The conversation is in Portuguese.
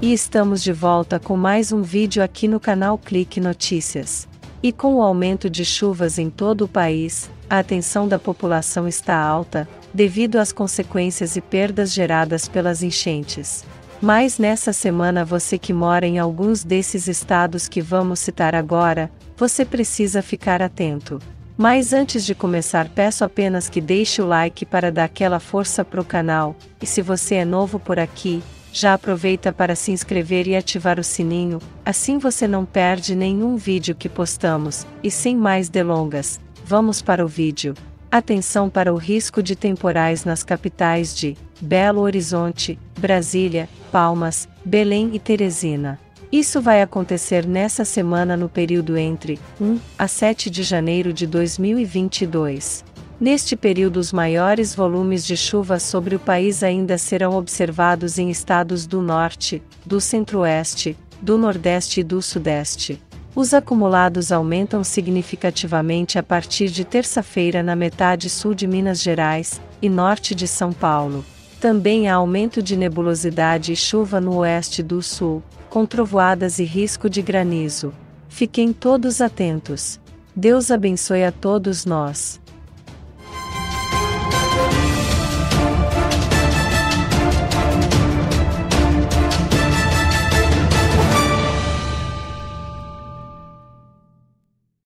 E estamos de volta com mais um vídeo aqui no canal Clique Notícias. E com o aumento de chuvas em todo o país, a atenção da população está alta, devido às consequências e perdas geradas pelas enchentes. Mas nessa semana você que mora em alguns desses estados que vamos citar agora, você precisa ficar atento. Mas antes de começar, peço apenas que deixe o like para dar aquela força pro canal, e se você é novo por aqui, já aproveita para se inscrever e ativar o sininho, assim você não perde nenhum vídeo que postamos, e sem mais delongas, vamos para o vídeo. Atenção para o risco de temporais nas capitais de Belo Horizonte, Brasília, Palmas, Belém e Teresina. Isso vai acontecer nessa semana no período entre 1 a 7 de janeiro de 2022. Neste período, os maiores volumes de chuva sobre o país ainda serão observados em estados do Norte, do Centro-Oeste, do Nordeste e do Sudeste. Os acumulados aumentam significativamente a partir de terça-feira na metade sul de Minas Gerais e norte de São Paulo. Também há aumento de nebulosidade e chuva no oeste do sul, com trovoadas e risco de granizo. Fiquem todos atentos. Deus abençoe a todos nós.